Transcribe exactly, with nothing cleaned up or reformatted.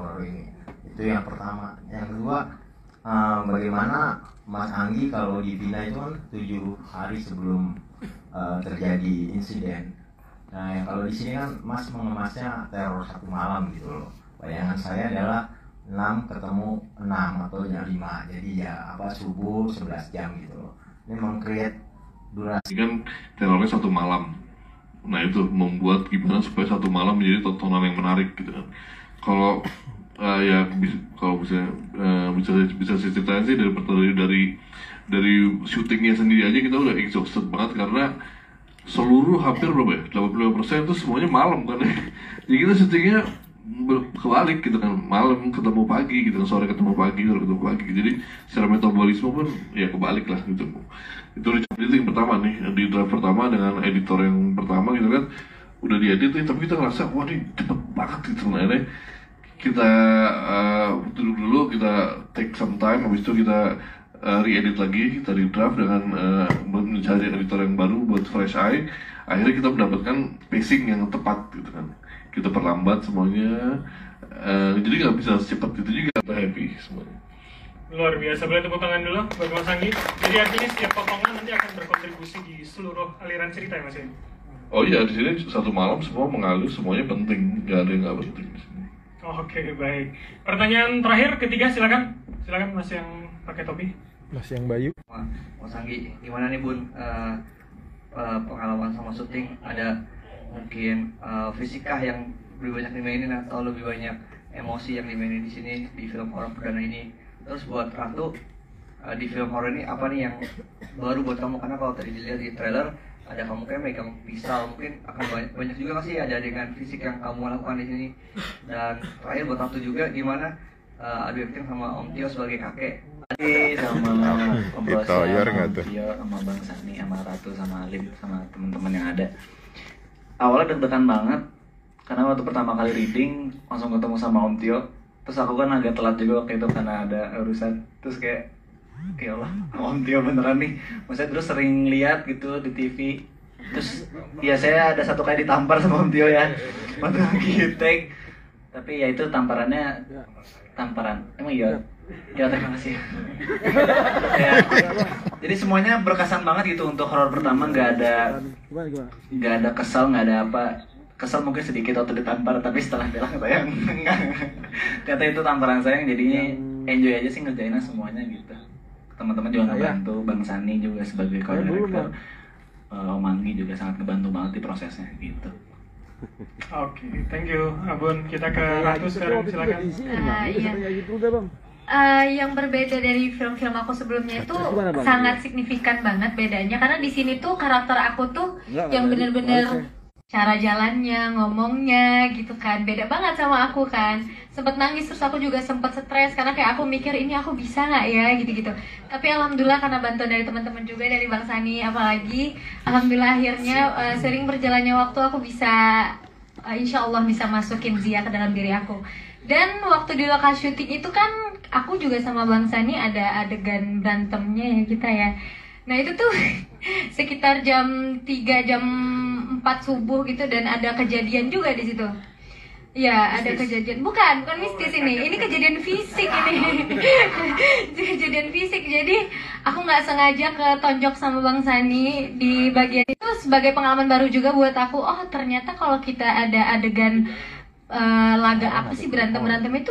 horor ini. Itu yang pertama. Yang kedua, uh, bagaimana Mas Anggi kalau dibina itu kan tujuh hari sebelum uh, terjadi insiden. Nah, yang kalau di sini kan Mas mengemasnya teror satu malam gitu loh. Bayangan saya adalah enam ketemu enam atau jam lima. Jadi ya apa subuh sebelas jam gitu loh. Ini meng-create durasi kan terornya satu malam. Nah itu membuat gimana supaya satu malam menjadi tontonan yang menarik gitu kan. Kalau uh, ya bisa, kalau bisa uh, bisa bisa ceritain sih dari dari dari dari syutingnya sendiri aja kita udah exhausted banget karena seluruh hampir berapa ya delapan puluh lima persen itu semuanya malam kan. Jadi kita syutingnya kebalik gitu kan, malam ketemu pagi gitu kan, sore ketemu pagi, sore ketemu pagi. Jadi secara metabolisme pun ya kebalik lah gitu. Itu itu yang pertama nih, di draft pertama dengan editor yang pertama gitu kan, udah diedit nih, tapi kita ngerasa wah ini cepet banget gitu. Nah ini kita uh, duduk dulu, kita take some time, habis itu kita uh, re-edit lagi, kita di draft dengan uh, mencari editor yang baru buat fresh eye. Akhirnya kita mendapatkan pacing yang tepat gitu kan. Kita perlambat semuanya, uh, jadi nggak bisa secepat itu juga. Kita happy semuanya. Luar biasa, boleh tepuk tangan dulu buat Mas Anggi. Jadi artinya setiap potongan nanti akan berkontribusi di seluruh aliran cerita ya Mas ya? Oh iya, di sini satu malam semua mengalir, semuanya penting, nggak ada yang nggak penting di sini. Oh, Oke, okay, baik. Pertanyaan terakhir, ketiga, silakan, silakan Mas yang pakai topi. Mas yang Bayu. Mas Anggi, gimana nih Bun uh, uh, pengalaman sama syuting? Ada mungkin uh, fisikah yang lebih banyak dimainin atau lebih banyak emosi yang dimainin di sini di film horor perdana ini? Terus buat Ratu uh, di film horor ini apa nih yang baru buat kamu? Karena kalau tadi dilihat di trailer ada kamu kayak megang pisau, mungkin akan banyak, banyak juga nggak sih ada dengan fisik yang kamu lakukan di sini. Dan terakhir buat Ratu juga gimana uh, adu acting sama Om Tio sebagai kakek? Sama ngobrol sama Tio, sama Bang Sani, sama Ratu, sama Alim, sama teman-teman yang ada. Awalnya deg-degan banget karena waktu pertama kali reading langsung ketemu sama Om Tio. Terus aku kan agak telat juga waktu itu karena ada urusan. Terus kayak ya Allah, Om Tio beneran nih. Maksudnya terus sering lihat gitu di T V. Terus ya saya ada satu kali ditampar sama Om Tio ya waktu lagi take. Tapi ya itu tamparannya tamparan. Emang iya. Ya terima kasih. Ya, jadi semuanya berkesan banget gitu untuk horor pertama, nggak ada nggak ada kesal, nggak ada apa. Kesal mungkin sedikit waktu ditampar, tapi setelah bilang sayang ternyata itu tamparan sayang, jadinya enjoy aja sih ngerjainnya semuanya gitu. Teman-teman juga ngebantu, Bang Sani juga sebagai co-director, uh, Om Anggi juga sangat ngebantu banget di prosesnya gitu. Oke, okay, thank you Abun. Kita ke Ratu sekarang, silakan. Uh, iya. Uh, yang berbeda dari film-film aku sebelumnya itu sangat signifikan banget bedanya, karena di sini tuh karakter aku tuh yang bener-bener cara jalannya, ngomongnya gitu kan, beda banget sama aku kan. Sempet nangis, terus aku juga sempet stres karena kayak aku mikir ini aku bisa nggak ya gitu-gitu. Tapi alhamdulillah karena bantuan dari teman-teman juga, dari Bang Sani apalagi, alhamdulillah akhirnya uh, sering berjalannya waktu aku bisa uh, insya Allah bisa masukin Zia ke dalam diri aku. Dan waktu di lokasi syuting itu kan aku juga sama Bang Sani ada adegan berantemnya ya kita ya. Nah itu tuh sekitar jam tiga, jam empat subuh gitu, dan ada kejadian juga di situ. Ya, ada kejadian. Bukan, bukan mistis ini. Ini kejadian fisik ini. Kejadian fisik. Jadi aku nggak sengaja ketonjok sama Bang Sani di bagian itu, sebagai pengalaman baru juga buat aku. Oh ternyata kalau kita ada adegan uh, laga apa sih berantem berantem itu